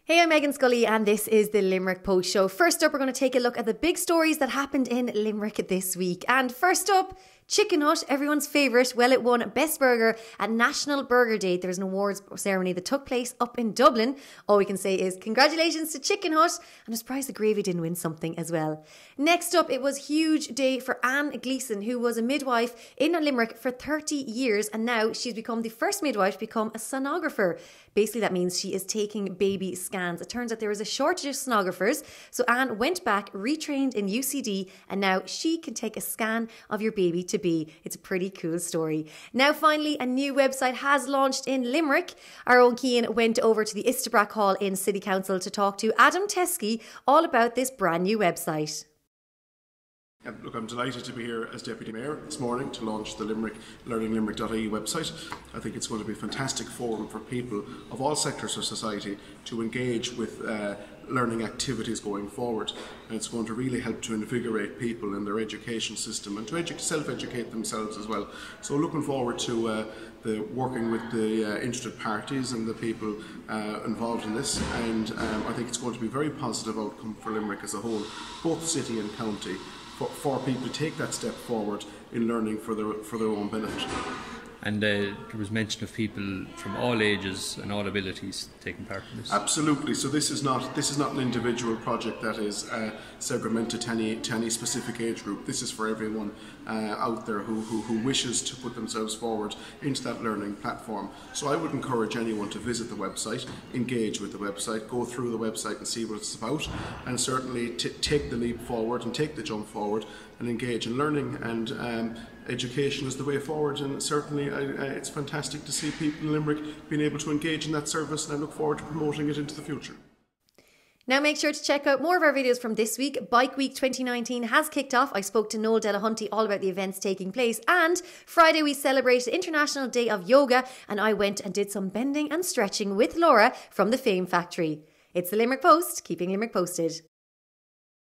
Hey, I'm Megan Scully and this is the Limerick Post Show. First up, we're going to take a look at the big stories that happened in Limerick this week. And first up, Chicken Hut, everyone's favourite. Well, it won Best Burger at National Burger Day. There was an awards ceremony that took place up in Dublin. All we can say is congratulations to Chicken Hut. I'm surprised the gravy didn't win something as well. Next up, it was a huge day for Anne Gleeson, who was a midwife in Limerick for 30 years. And now she's become the first midwife to become a sonographer. Basically, that means she is taking baby scans. It turns out there was a shortage of sonographers. So Anne went back, retrained in UCD, and now she can take a scan of your baby to be. It's a pretty cool story. Now, finally, a new website has launched in Limerick. Our own Cian went over to the Istabrack Hall in City Council to talk to Adam Teskey all about this brand new website. Look, I'm delighted to be here as Deputy Mayor this morning to launch the learninglimerick.ie website. I think it's going to be a fantastic forum for people of all sectors of society to engage with learning activities going forward. And it's going to really help to invigorate people in their education system and to self-educate themselves as well. So looking forward to working with the interested parties and the people involved in this, and I think it's going to be a very positive outcome for Limerick as a whole, both city and county, for people to take that step forward in learning for their own benefit. And there was mention of people from all ages and all abilities taking part in this. Absolutely. So this is not an individual project that is segmented to any specific age group. This is for everyone out there who wishes to put themselves forward into that learning platform. So I would encourage anyone to visit the website, engage with the website, go through the website and see what it's about, and certainly take the leap forward and take the jump forward and engage in learning. And education is the way forward, and certainly it's fantastic to see people in Limerick being able to engage in that service, and I look forward to promoting it into the future. Now make sure to check out more of our videos from this week. Bike Week 2019 has kicked off. I spoke to Noel Delahunty all about the events taking place, and Friday we celebrated International Day of Yoga, and I went and did some bending and stretching with Laura from the Fame Factory. It's the Limerick Post, keeping Limerick posted.